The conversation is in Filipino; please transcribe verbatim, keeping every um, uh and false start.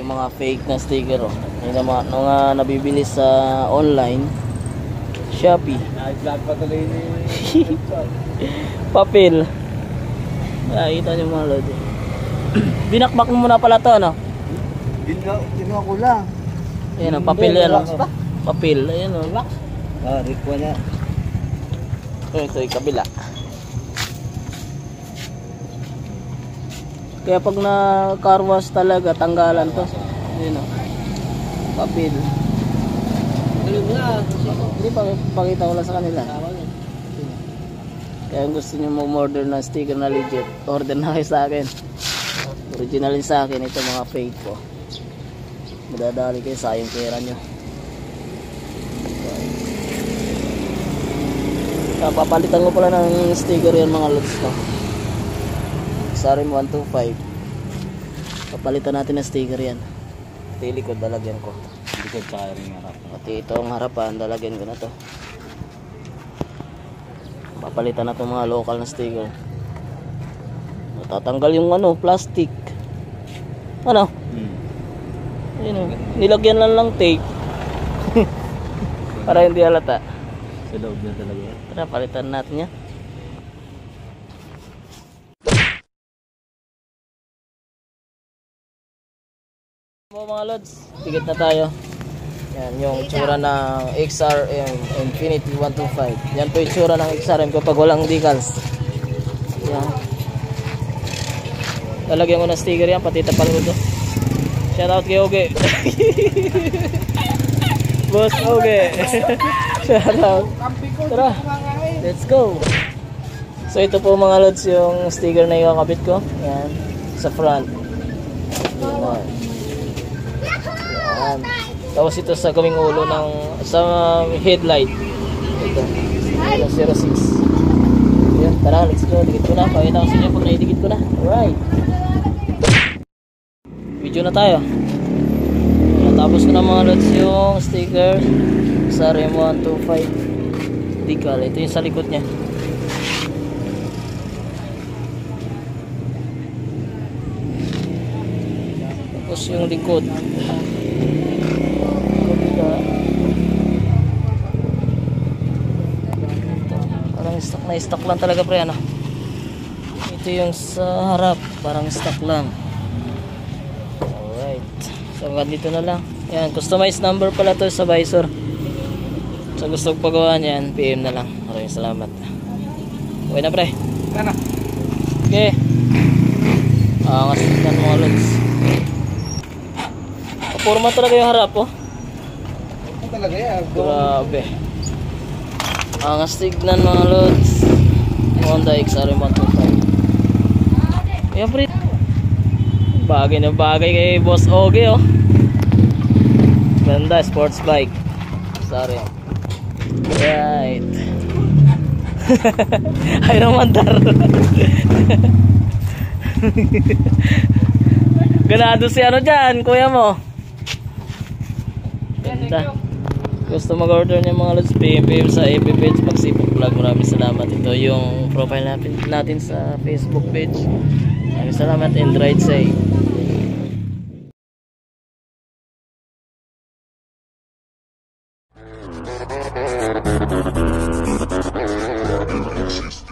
yung mga fake na sticker, oh. Yung mga, mga nabibili sa online Shopee. Nag-vlog pa tuloy ni Papel. Nakikita nyo mga lodi. Binakbak mo muna pala to, ano? Ginawa ko lang. Ayan, ang papel yan, oh. Papel, ayan, oh. Ah, rikwa niya. Ito yung kabila. Kaya pag na car wash talaga, tanggalan to. Ayan, oh. Papel. Hindi pa pakita ko lang sa kanila. Kaya kung gusto nyo mag-order ng sticker na legit, order na kayo sa akin. Original din sa akin, ito mga fake ko. Madadali kayo, sayang pera nyo. Papalitan ko pala ng sticker yan mga lods ko. X R M one two five. Papalitan natin ng sticker yan. Ito yung likod, dalagyan ko. Likod tsaka rin harap. Pati itong harapan, dalagyan ko na to. Papalitan na itong mga local na sticker. Matatanggal yung ano, plastic. Ano? Hmm. Ayun, oh. Nilagyan lang lang tape. Para hindi halata. Sa loob na talaga. Tara, palitan natin yan. Mga lods, tigit na tayo. Yan, yung tsura ng X R M Infinity one two five. Yan po yung tsura ng X R M kapag walang decals. Yan. Lalagyan ko ng sticker yan, pati tapal ko to. Shoutout kay Oge. Boss Oge. Shoutout. Tara, let's go. So ito po mga lods yung sticker na ikakabit ko. Yan, sa front. Yan. Yan. Tapos ito sa gawing ulo ng sa headlight. Ito. Ito zero six. Yan, tara, let's go. Dikit ko na. Pakita ko sa inyo pag naidikit ko na. Alright. Video na tayo. Natapos ko na mga lods yung sticker sa R M one two five decal. Ito yung sa likod niya. Tapos yung likod. Parang stock na stock lang talaga pre, ano. Ito yung sa harap, parang stock lang. Alright, so hanggang dito na lang. Yan, customized number pala to sa visor. So gusto ko pagawa niyan, P M na lang. Maraming salamat. Okay na pre. Tara. Okay. Ah, kasi yan mga lods. Forma talaga yung harap, oh. Ito talaga yan. Grabe. Ang astignan mga lods. Honda X R M one two five. Ayan pre. Bagay na bagay kay Boss Oge, oh. Ganda, sports bike. Sorry. Right. Ay naman dar. Ganado si ano dyan, kuya mo. Ganda. Gusto mag-order niya mga lods, P M P M sa F B page Pagsipag Vlog. Maraming salamat. Ito yung profile natin, natin sa Facebook page. Maraming salamat and ride safe.